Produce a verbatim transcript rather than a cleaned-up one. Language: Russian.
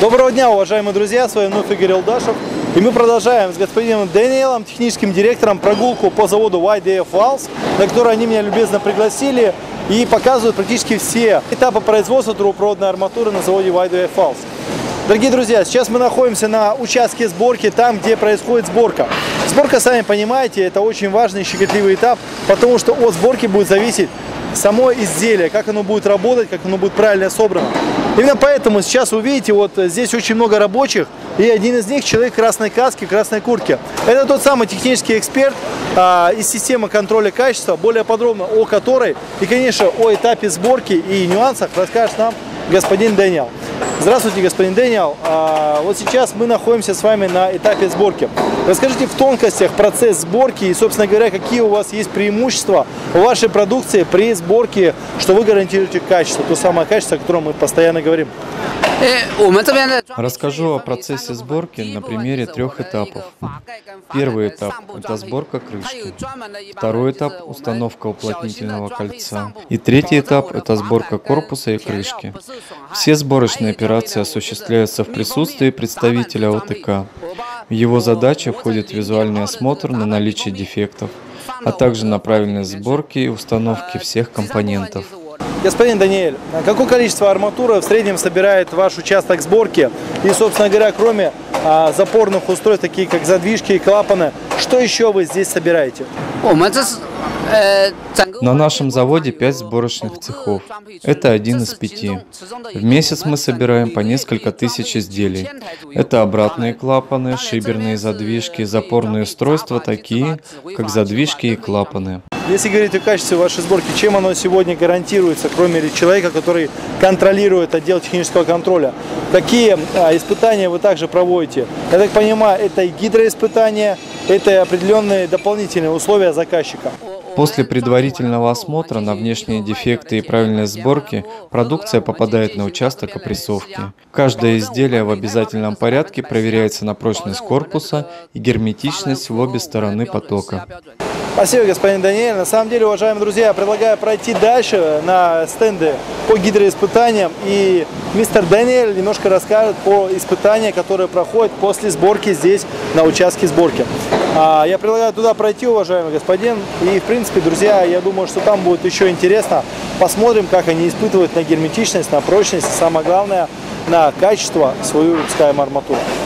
Доброго дня, уважаемые друзья, с вами вновь Игорь Алдашев. И мы продолжаем с господином Дэниелом, техническим директором, прогулку по заводу вай ди эф Valves, на которую они меня любезно пригласили и показывают практически все этапы производства трубопроводной арматуры на заводе вай ди эф Valves. Дорогие друзья, сейчас мы находимся на участке сборки, там, где происходит сборка. Сборка, сами понимаете, это очень важный и щекотливый этап, потому что от сборки будет зависеть само изделие, как оно будет работать, как оно будет правильно собрано. Именно поэтому сейчас вы видите, вот здесь очень много рабочих, и один из них человек в красной каске, в красной куртке. Это тот самый технический эксперт а, из системы контроля качества, более подробно о которой и, конечно, о этапе сборки и нюансах расскажет нам господин Дэниел. Здравствуйте, господин Дэниел. А, вот сейчас мы находимся с вами на этапе сборки. Расскажите в тонкостях процесс сборки и, собственно говоря, какие у вас есть преимущества в вашей продукции при сборке, что вы гарантируете качество, то самое качество, о котором мы постоянно говорим. Расскажу о процессе сборки на примере трех этапов. Первый этап – это сборка крышки. Второй этап – установка уплотнительного кольца. И третий этап – это сборка корпуса и крышки. Все сборочные операции осуществляются в присутствии представителя о тэ ка. В его задачи входит визуальный осмотр на наличие дефектов, а также на правильность сборки и установки всех компонентов. Господин Даниэль, какое количество арматуры в среднем собирает ваш участок сборки? И, собственно говоря, кроме а, запорных устройств, такие как задвижки и клапаны, что еще вы здесь собираете? На нашем заводе пять сборочных цехов. Это один из пяти. В месяц мы собираем по несколько тысяч изделий. Это обратные клапаны, шиберные задвижки, запорные устройства, такие как задвижки и клапаны. Если говорить о качестве вашей сборки, чем оно сегодня гарантируется, кроме человека, который контролирует отдел технического контроля? Какие а, испытания вы также проводите? Я так понимаю, это и гидроиспытания, это определенные дополнительные условия заказчика. После предварительного осмотра на внешние дефекты и правильность сборки продукция попадает на участок опрессовки. Каждое изделие в обязательном порядке проверяется на прочность корпуса и герметичность в обе стороны потока. Спасибо, господин Даниэль. На самом деле, уважаемые друзья, я предлагаю пройти дальше на стенды по гидроиспытаниям. И мистер Даниэль немножко расскажет по испытаниям, которые проходят после сборки здесь, на участке сборки. Я предлагаю туда пройти, уважаемый господин. И, в принципе, друзья, я думаю, что там будет еще интересно. Посмотрим, как они испытывают на герметичность, на прочность и, самое главное, на качество свою выпускаемую арматуру.